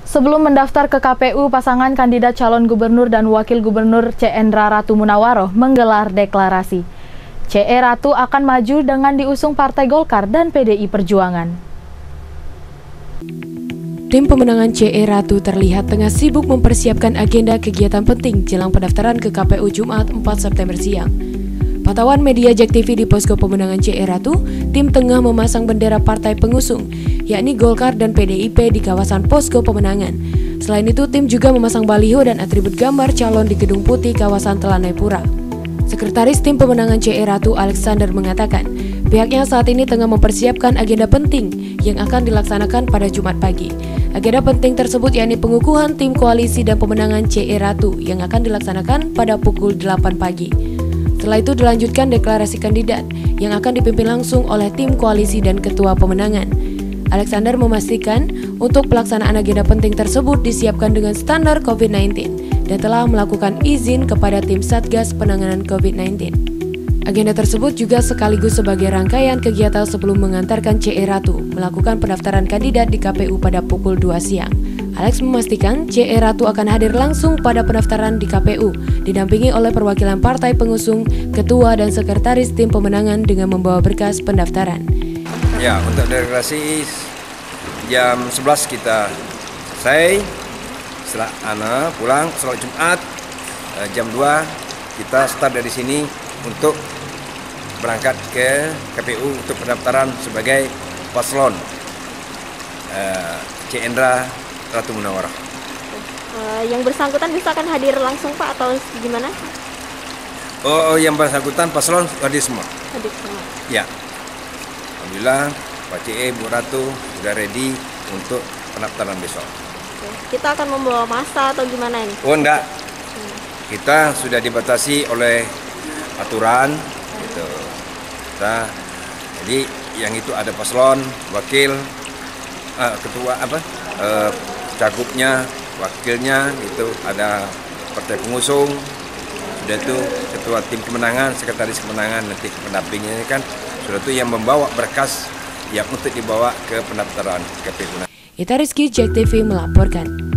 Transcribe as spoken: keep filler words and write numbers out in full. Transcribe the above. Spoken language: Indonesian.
Sebelum mendaftar ke K P U, pasangan kandidat calon gubernur dan wakil gubernur C. Endra Ratu Munawaroh menggelar deklarasi. C E Ratu akan maju dengan diusung Partai Golkar dan P D I Perjuangan. Tim pemenangan C E Ratu terlihat tengah sibuk mempersiapkan agenda kegiatan penting jelang pendaftaran ke K P U Jumat empat September siang. Pantauan media Jack T V di posko pemenangan C E Ratu, tim tengah memasang bendera partai pengusung, yakni Golkar dan P D I P di kawasan posko pemenangan. Selain itu, tim juga memasang baliho dan atribut gambar calon di Gedung Putih kawasan Telanai Pura. Sekretaris tim pemenangan C E Ratu Alexander mengatakan, pihaknya saat ini tengah mempersiapkan agenda penting yang akan dilaksanakan pada Jumat pagi. Agenda penting tersebut yakni pengukuhan tim koalisi dan pemenangan C E Ratu yang akan dilaksanakan pada pukul delapan pagi. Setelah itu dilanjutkan deklarasi kandidat yang akan dipimpin langsung oleh tim koalisi dan ketua pemenangan. Alexander memastikan untuk pelaksanaan agenda penting tersebut disiapkan dengan standar COVID sembilan belas dan telah melakukan izin kepada tim Satgas Penanganan COVID sembilan belas. Agenda tersebut juga sekaligus sebagai rangkaian kegiatan sebelum mengantarkan C E Ratu melakukan pendaftaran kandidat di K P U pada pukul dua siang. Alex memastikan C E Ratu akan hadir langsung pada pendaftaran di K P U, didampingi oleh perwakilan partai pengusung, ketua dan sekretaris tim pemenangan dengan membawa berkas pendaftaran. Ya, untuk deklarasi jam sebelas kita selesai, setelah Ana pulang sholat Jumat, jam dua kita start dari sini untuk berangkat ke K P U untuk pendaftaran sebagai paslon uh, C. Endra Ratu Munawaroh. Uh, yang bersangkutan bisa akan hadir langsung Pak atau gimana? Oh, oh yang bersangkutan paslon hadir semua. Hadir semua. Ya, alhamdulillah Pak C E, Bu Ratu sudah ready untuk pendaftaran besok. Oke. Kita akan membawa massa atau gimana ini? Oh enggak, hmm. Kita sudah dibatasi oleh aturan, gitu. Nah, jadi yang itu ada paslon, wakil, uh, ketua apa, uh, cagupnya, wakilnya, itu ada partai pengusung, sudah itu ketua tim kemenangan, sekretaris kemenangan, nanti pendampingnya kan sudah itu yang membawa berkas yang untuk dibawa ke pendaftaran K P U. Ita Rizky, Jack T V melaporkan.